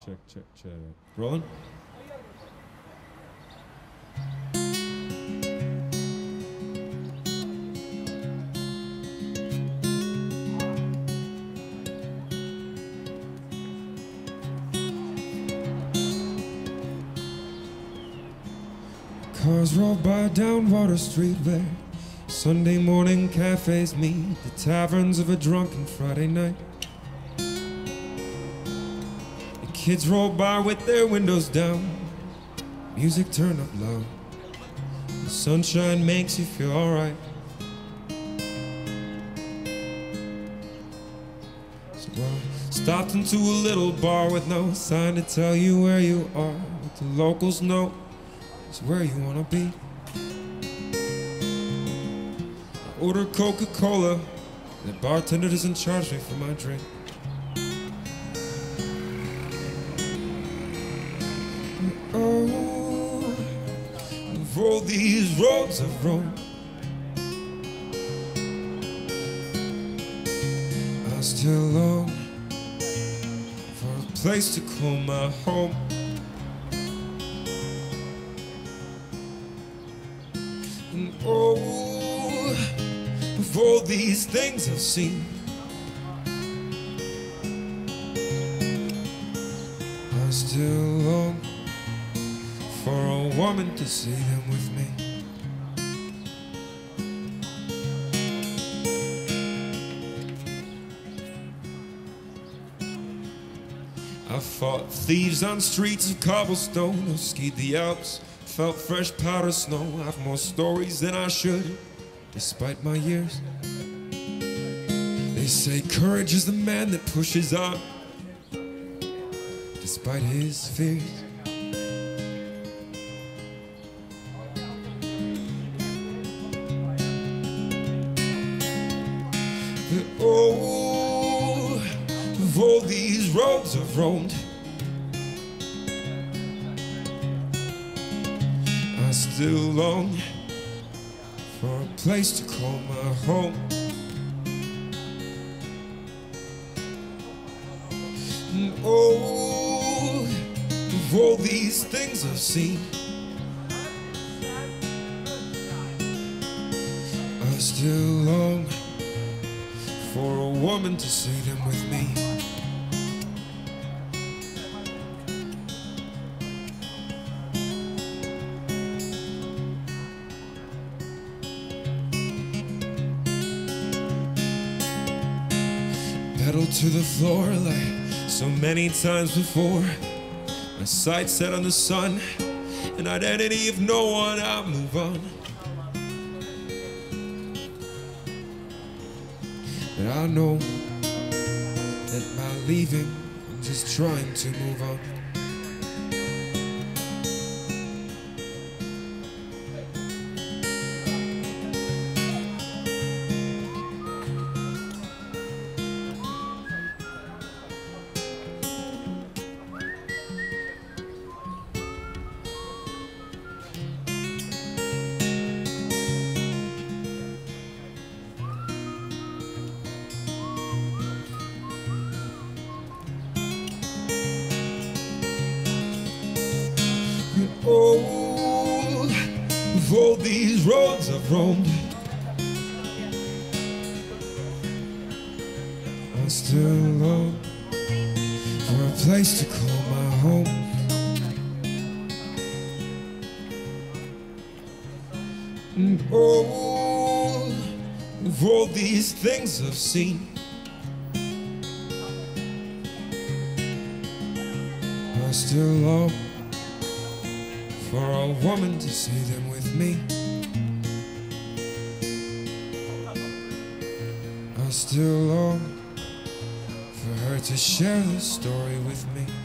check. Rolling? Cars roll by down Water Street where Sunday morning cafes meet, the taverns of a drunken Friday night. The kids roll by with their windows down, music turned up loud. The sunshine makes you feel alright. So I stopped into a little bar with no sign to tell you where you are, but the locals know it's where you wanna be. I order Coca-Cola, the bartender doesn't charge me for my drink. Oh, of all these roads I've roamed, I still long for a place to call my home. And oh, of all these things I've seen, I still long for a woman to see them with me. I fought thieves on streets of cobblestone, I skied the Alps, felt fresh powder snow. I've more stories than I should, despite my years. They say courage is the man that pushes on, despite his fears. But oh, of all these roads I've roamed, I still long for a place to call my home. And oh, of all these things I've seen, I still long for a woman to see them with me. Pedal to the floor like so many times before. My sights set on the sun, an identity of no one, I'll move on. But I know that by leaving, I'm just trying to move on. Oh, of all these roads I've roamed, I still long for a place to call my home. And oh, of all these things I've seen, I still long for a woman to see them with me. I still long for her to share the story with me.